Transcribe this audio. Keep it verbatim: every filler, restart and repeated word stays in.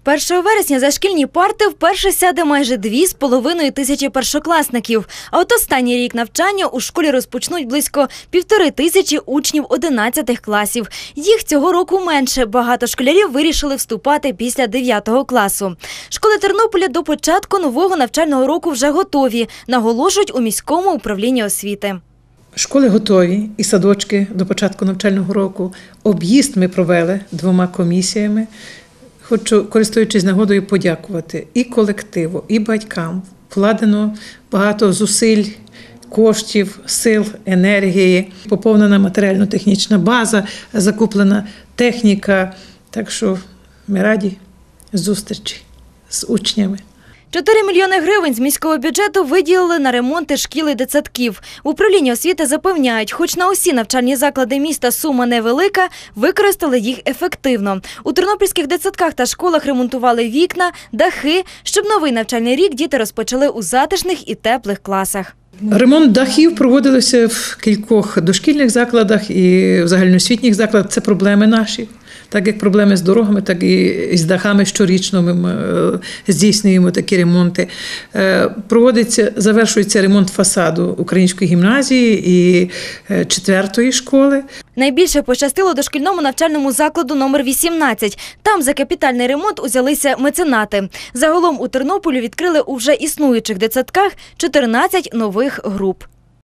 першого вересня за шкільні парти вперше сяде майже дві з половиною тисячі першокласників. А от останній рік навчання у школі розпочнуть близько півтори тисячі учнів одинадцятих класів. Їх цього року менше. Багато школярів вирішили вступати після дев'ятого класу. Школи Тернополя до початку нового навчального року вже готові, наголошують у міському управлінні освіти. Школи готові і садочки до початку навчального року. Об'їзд ми провели двома комісіями. Хочу, користуючись нагодою, подякувати і колективу, і батькам. Вкладено багато зусиль, коштів, сил, енергії. Поповнена матеріально-технічна база, закуплена техніка. Так що ми раді зустрічі з учнями. Чотири мільйони гривень з міського бюджету виділили на ремонти шкіл і дитсадків. В управлінні освіти запевняють, хоч на усі навчальні заклади міста сума невелика, використали їх ефективно. У тернопільських дитсадках та школах ремонтували вікна, дахи, щоб новий навчальний рік діти розпочали у затишних і теплих класах. Ремонт дахів проводився в кількох дошкільних закладах і в загальноосвітніх закладах. Це проблеми наші. Так як проблеми з дорогами, так і з дахами щорічно ми здійснюємо такі ремонти. Проводиться, завершується ремонт фасаду Української гімназії і четвертої школи. Найбільше пощастило дошкільному навчальному закладу номер вісімнадцять. Там за капітальний ремонт узялися меценати. Загалом у Тернополі відкрили у вже існуючих дитсадках чотирнадцять нових груп.